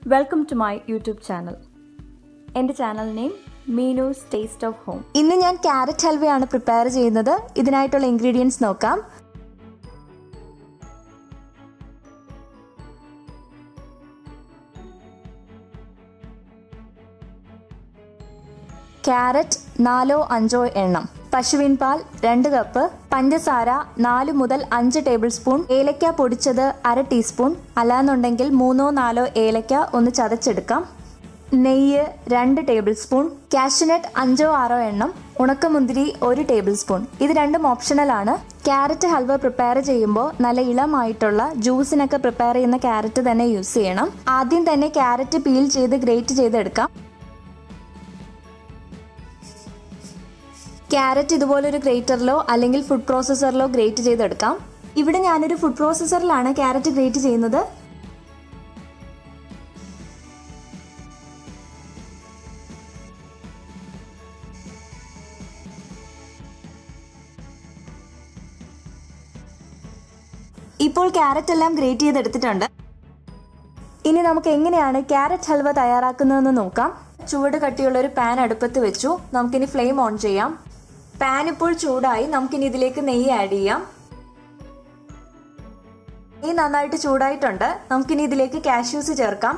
Welcome to my YouTube channel. എൻ്റെ channel name Meenu's taste of home. ഇന്ന് ഞാൻ carrot ഹൽവയാണ് prepare ചെയ്യുന്നത്. ഇതിനായിട്ടുള്ള ഇൻഗ്രീഡിയൻസ് നോക്കാം. ക്യാരറ്റ് 4-5 എണ്ണം, പശുവിൻ പാൽ 2 കപ്പ്, പഞ്ചസാര 4 മുതൽ 5 ടേബിൾ സ്പൂൺ, ഏലക്ക പൊടിച്ചത് 1/2 ടീസ്പൂൺ, അല്ലാന്നുണ്ടെങ്കിൽ 3-4 ഏലക്ക ഒന്ന് ചതച്ചെടുക്കാം, നെയ്യ് 2 ടേബിൾ സ്പൂൺ, കാഷ്യൂനട്ട് 5-6 എണ്ണം, ഉണക്കമുന്തിരി 1 ടേബിൾ സ്പൂൺ. ഇത് രണ്ടും ഓപ്ഷണലാണ്. ക്യാരറ്റ് ഹൽവ പ്രിപ്പയർ ചെയ്യുമ്പോൾ നല്ല ഇളമായിട്ടുള്ള ജ്യൂസിനൊക്കെ പ്രിപ്പയർ ചെയ്യുന്ന ക്യാരറ്റ് തന്നെ യൂസ് ചെയ്യണം. ആദ്യം തന്നെ ക്യാരറ്റ് പീൽ ചെയ്ത് ഗ്രേറ്റ് ചെയ്തെടുക്കാം. ക്യാരറ്റ് ഇതുപോലൊരു ഗ്രേറ്ററിലോ അല്ലെങ്കിൽ ഫുഡ് പ്രോസസ്സറിലോ ഗ്രേറ്റ് ചെയ്തെടുക്കാം. ഇവിടെ ഞാനൊരു ഫുഡ് പ്രോസസ്സറിലാണ് ക്യാരറ്റ് ഗ്രേറ്റ് ചെയ്യുന്നത്. ഇപ്പോൾ ക്യാരറ്റ് എല്ലാം ഗ്രേറ്റ് ചെയ്തെടുത്തിട്ടുണ്ട്. ഇനി നമുക്ക് എങ്ങനെയാണ് ക്യാരറ്റ് ഹൽവ തയ്യാറാക്കുന്നതെന്ന് നോക്കാം. ചൂട് കട്ടിയുള്ള ഒരു പാൻ അടുപ്പത്ത് വെച്ചു. നമുക്കിനി ഫ്ലെയിം ഓൺ ചെയ്യാം. പാൻ ഇപ്പോൾ ചൂടായി. നമുക്കിനി ഇതിലേക്ക് നെയ്യ് ആഡ് ചെയ്യാം. നെയ്യ് നന്നായിട്ട് ചൂടായിട്ടുണ്ട്. നമുക്കിനി ഇതിലേക്ക് കാഷ്യൂസ് ചേർക്കാം,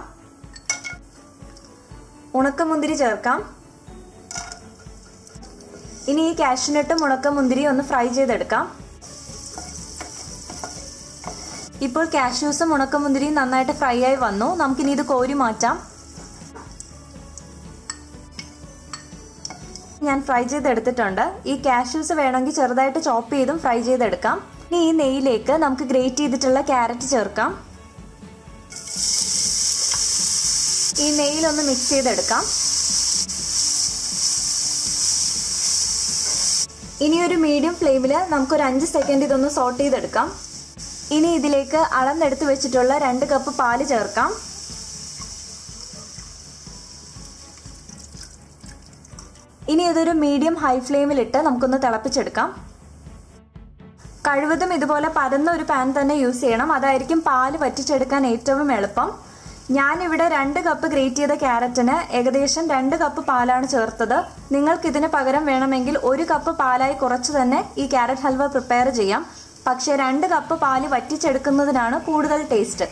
ഉണക്കമുന്തിരി ചേർക്കാം. ഇനി ഈ കാഷ്യൂനട്ടും ഉണക്കമുന്തിരിയും ഒന്ന് ഫ്രൈ ചെയ്തെടുക്കാം. ഇപ്പോൾ കാഷ്യൂസും ഉണക്കമുന്തിരിയും നന്നായിട്ട് ഫ്രൈ ആയി വന്നു. നമുക്കിനി ഇത് കോരി മാറ്റാം. ഞാൻ ഫ്രൈ ചെയ്തെടുത്തിട്ടുണ്ട്. ഈ കാഷ്യൂസ് വേണമെങ്കിൽ ചെറുതായിട്ട് ചോപ്പ് ചെയ്തും ഫ്രൈ ചെയ്തെടുക്കാം. ഇനി ഈ നെയ്യിലേക്ക് നമുക്ക് ഗ്രേറ്റ് ചെയ്തിട്ടുള്ള ക്യാരറ്റ് ചേർക്കാം. ഈ നെയ്യിലൊന്ന് മിക്സ് ചെയ്തെടുക്കാം. ഇനി ഒരു മീഡിയം ഫ്ലെയിമിൽ നമുക്കൊരു 5 സെക്കൻഡ് ഇതൊന്ന് സോട്ട് ചെയ്തെടുക്കാം. ഇനി ഇതിലേക്ക് അളന്നെടുത്ത് വെച്ചിട്ടുള്ള 2 കപ്പ് പാല് ചേർക്കാം. ഇനി ഇതൊരു മീഡിയം ഹൈ ഫ്ലെയിമിലിട്ട് നമുക്കൊന്ന് തിളപ്പിച്ചെടുക്കാം. കഴിവതും ഇതുപോലെ പരന്ന ഒരു പാൻ തന്നെ യൂസ് ചെയ്യണം. അതായിരിക്കും പാല് വറ്റിച്ചെടുക്കാൻ ഏറ്റവും എളുപ്പം. ഞാനിവിടെ 2 കപ്പ് ഗ്രേറ്റ് ചെയ്ത ക്യാരറ്റിന് ഏകദേശം 2 കപ്പ് പാലാണ് ചേർത്തത്. നിങ്ങൾക്ക് ഇതിന് പകരം വേണമെങ്കിൽ 1 കപ്പ് പാലായി കുറച്ച് തന്നെ ഈ ക്യാരറ്റ് ഹൽവ പ്രിപ്പയർ ചെയ്യാം. പക്ഷേ 2 കപ്പ് പാല് വറ്റിച്ചെടുക്കുന്നതിനാണ് കൂടുതൽ ടേസ്റ്റ്.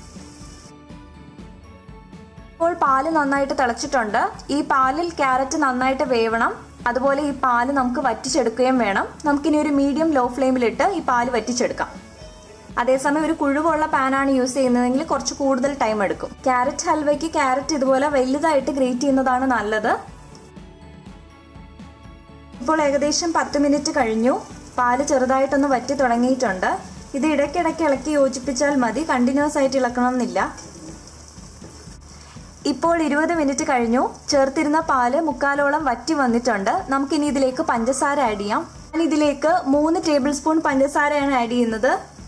ഇപ്പോൾ പാല് നന്നായിട്ട് തിളച്ചിട്ടുണ്ട്. ഈ പാലിൽ ക്യാരറ്റ് നന്നായിട്ട് വേവണം. അതുപോലെ ഈ പാല് നമുക്ക് വറ്റിച്ചെടുക്കുകയും വേണം. നമുക്കിനി ഒരു മീഡിയം ലോ ഫ്ലെയിമിലിട്ട് ഈ പാല് വറ്റിച്ചെടുക്കാം. അതേസമയം ഒരു കുഴുവുള്ള പാനാണ് യൂസ് ചെയ്യുന്നതെങ്കിൽ കുറച്ച് കൂടുതൽ ടൈം എടുക്കും. ക്യാരറ്റ് ഹൽവയ്ക്ക് ക്യാരറ്റ് ഇതുപോലെ വലുതായിട്ട് ഗ്രേറ്റ് ചെയ്യുന്നതാണ് നല്ലത്. ഇപ്പോൾ ഏകദേശം 10 മിനിറ്റ് കഴിഞ്ഞു. പാല് ചെറുതായിട്ടൊന്ന് വറ്റി തുടങ്ങിയിട്ടുണ്ട്. ഇത് ഇടയ്ക്കിടയ്ക്ക് ഇളക്കി യോജിപ്പിച്ചാൽ മതി, കണ്ടിന്യൂസ് ആയിട്ട് ഇളക്കണമെന്നില്ല. ഇപ്പോൾ 20 മിനിറ്റ് കഴിഞ്ഞു. ചേർത്തിരുന്ന പാല് 3/4 വറ്റി വന്നിട്ടുണ്ട്. നമുക്കിനി ഇതിലേക്ക് പഞ്ചസാര ആഡ് ചെയ്യാം. ഞാൻ ഇതിലേക്ക് 3 ടേബിൾ സ്പൂൺ പഞ്ചസാരയാണ് ആഡ് ചെയ്യുന്നത്.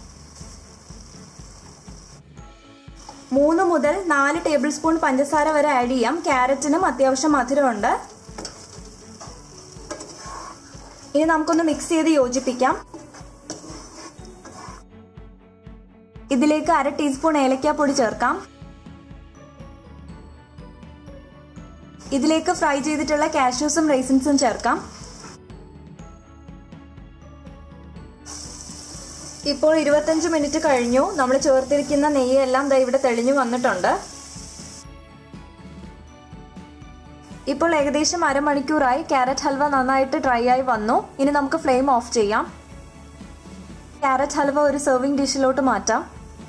3 മുതൽ 4 ടേബിൾ സ്പൂൺ പഞ്ചസാര വരെ ആഡ് ചെയ്യാം. ക്യാരറ്റിനും അത്യാവശ്യം മധുരമുണ്ട്. ഇനി നമുക്കൊന്ന് മിക്സ് ചെയ്ത് യോജിപ്പിക്കാം. ഇതിലേക്ക് 1/2 ടീസ്പൂൺ ഏലക്കാപ്പൊടി ചേർക്കാം. ഇതിലേക്ക് ഫ്രൈ ചെയ്തിട്ടുള്ള കാഷ്യൂസും റൈസിൻസും ചേർക്കാം. ഇപ്പോൾ 25 മിനിറ്റ് കഴിഞ്ഞു. നമ്മൾ ചേർത്തിരിക്കുന്ന നെയ്യെല്ലാം ഇവിടെ തെളിഞ്ഞു വന്നിട്ടുണ്ട്. ഇപ്പോൾ ഏകദേശം അരമണിക്കൂറായി. ക്യാരറ്റ് ഹൽവ നന്നായിട്ട് ഡ്രൈ ആയി വന്നു. ഇനി നമുക്ക് ഫ്ലെയിം ഓഫ് ചെയ്യാം. ക്യാരറ്റ് ഹൽവ ഒരു സെർവിംഗ് ഡിഷിലോട്ട് മാറ്റാം.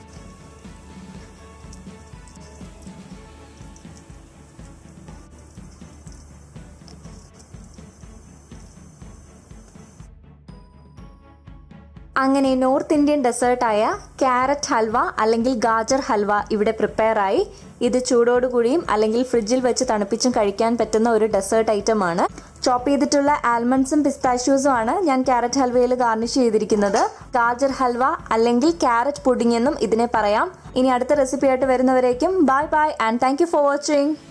അങ്ങനെ നോർത്ത് ഇന്ത്യൻ ഡെസേർട്ടായ ക്യാരറ്റ് ഹൽവ അല്ലെങ്കിൽ ഗാജർ ഹൽവ ഇവിടെ പ്രിപ്പയർ ആയി. ഇത് ചൂടോടുകൂടിയും അല്ലെങ്കിൽ ഫ്രിഡ്ജിൽ വെച്ച് തണുപ്പിച്ചും കഴിക്കാൻ പറ്റുന്ന ഒരു ഡെസേർട്ട് ഐറ്റം ആണ്. ചോപ്പ് ചെയ്തിട്ടുള്ള ആൽമണ്ട്സും പിസ്താഷ്യൂസും ആണ് ഞാൻ ക്യാരറ്റ് ഹൽവയിൽ ഗാർണിഷ് ചെയ്തിരിക്കുന്നത്. ഗാജർ ഹൽവ അല്ലെങ്കിൽ ക്യാരറ്റ് പുഡിംഗ് എന്നും ഇതിനെ പറയാം. ഇനി അടുത്ത റെസിപ്പി ആയിട്ട് വരുന്നവരേക്കും bye bye and thank you for watching.